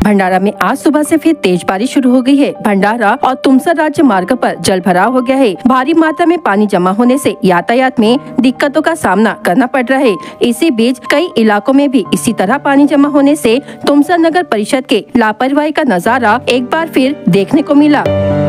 भंडारा में आज सुबह से फिर तेज बारिश शुरू हो गई है। भंडारा और तुमसर राज्य मार्ग पर जल भराव हो गया है। भारी मात्रा में पानी जमा होने से यातायात में दिक्कतों का सामना करना पड़ रहा है। इसी बीच कई इलाकों में भी इसी तरह पानी जमा होने से तुमसर नगर परिषद के लापरवाही का नजारा एक बार फिर देखने को मिला।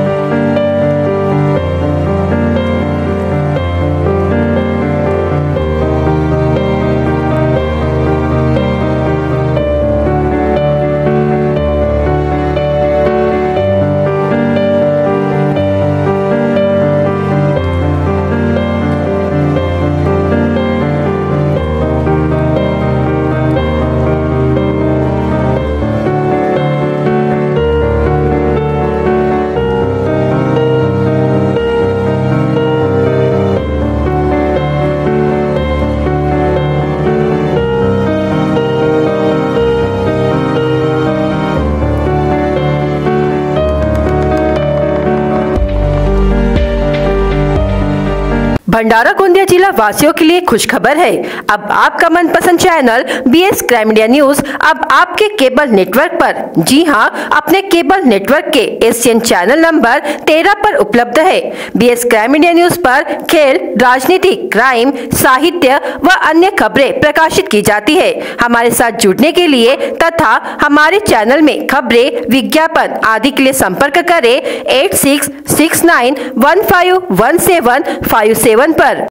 भंडारा गोंदिया जिला वासियों के लिए खुशखबर है। अब आपका मनपसंद channel BS crime media news अब आपके केबल नेटवर्क पर, जी हां, अपने केबल नेटवर्क के एशियन चैनल नंबर 13 पर उपलब्ध है। BS क्राइम मीडिया न्यूज पर खेल, राजनीति, क्राइम, साहित्य व अन्य खबरें प्रकाशित की जाती है। हमारे साथ जुड़ने के लिए तथा हमारे चैनल में खबरें, विज्ञापन आदि के लिए संपर्क करें 8669151757 पर।